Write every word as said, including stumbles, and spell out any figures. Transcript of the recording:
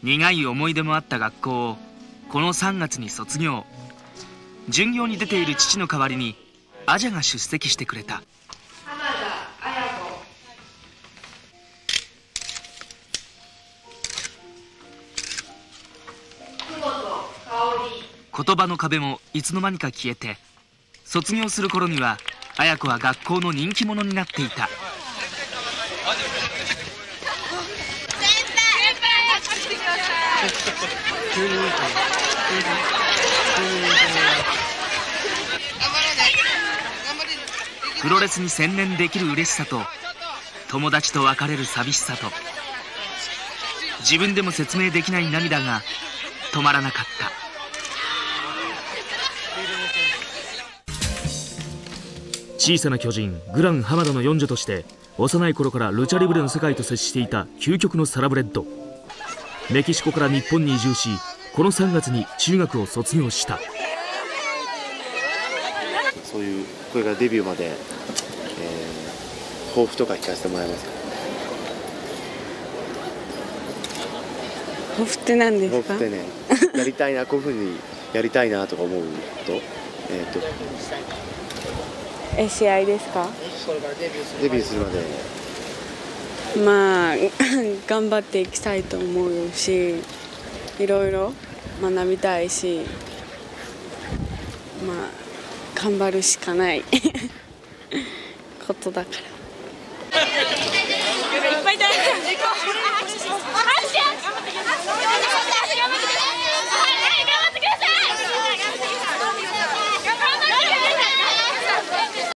苦い思い出もあった学校をこのさんがつに卒業。巡業に出ている父の代わりにアジャが出席してくれた。言葉の壁もいつの間にか消えて、卒業する頃には綾子は学校の人気者になっていた。プロレスに専念できる嬉しさと、友達と別れる寂しさと、自分でも説明できない涙が止まらなかった。小さな巨人グラン浜田の四女として幼い頃からルチャリブレの世界と接していた究極のサラブレッド。メキシコから日本に移住し、このさんがつに中学を卒業した。 そういうこれからデビューまで、えー、抱負とか聞かせてもらえますか。 抱負って何ですか。 抱負ってね、やりたいな、こういうふうにやりたいなとか思うこと、えーとえ試合ですか。 デビューするまでまあ頑張っていきたいと思うし、いろいろ学びたいし、まあ頑張るしかないことだから。いっぱい